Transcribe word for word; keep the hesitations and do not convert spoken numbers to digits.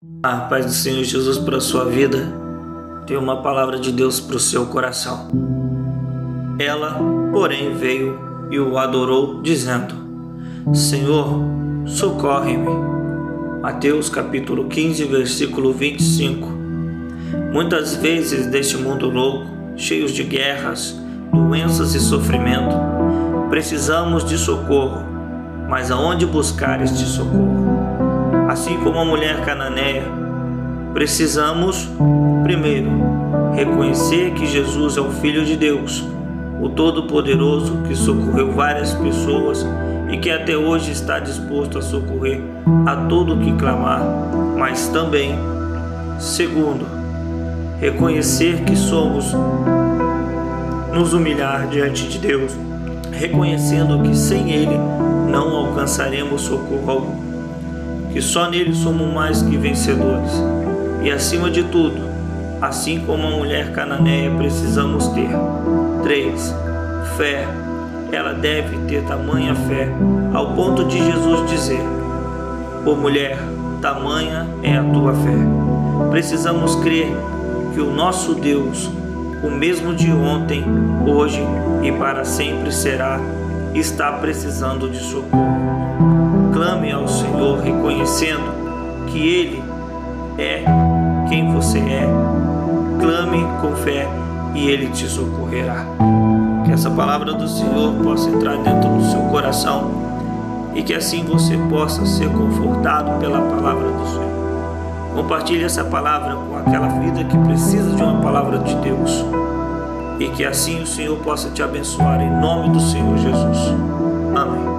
A paz do Senhor Jesus para a sua vida. Tem uma palavra de Deus para o seu coração. Ela, porém, veio e o adorou, dizendo: Senhor, socorre-me. Mateus capítulo quinze, versículo vinte e cinco. Muitas vezes deste mundo louco, cheios de guerras, doenças e sofrimento, precisamos de socorro, mas aonde buscar este socorro? Assim como a mulher cananeia, precisamos, primeiro, reconhecer que Jesus é o Filho de Deus, o Todo-Poderoso que socorreu várias pessoas e que até hoje está disposto a socorrer a todo o que clamar, mas também, segundo, reconhecer que somos nos humilhar diante de Deus, reconhecendo que sem Ele não alcançaremos socorro algum, que só nele somos mais que vencedores. E acima de tudo, assim como a mulher cananeia, precisamos ter três fé. Ela deve ter tamanha fé ao ponto de Jesus dizer: Ô mulher, tamanha é a tua fé. Precisamos crer que o nosso Deus, o mesmo de ontem, hoje e para sempre será, está precisando de socorro. Clame ao Senhor reconhecendo que Ele é quem você é. Clame com fé e Ele te socorrerá. Que essa palavra do Senhor possa entrar dentro do seu coração e que assim você possa ser confortado pela palavra do Senhor. Compartilhe essa palavra com aquela vida que precisa de uma palavra de Deus e que assim o Senhor possa te abençoar em nome do Senhor Jesus. Amém.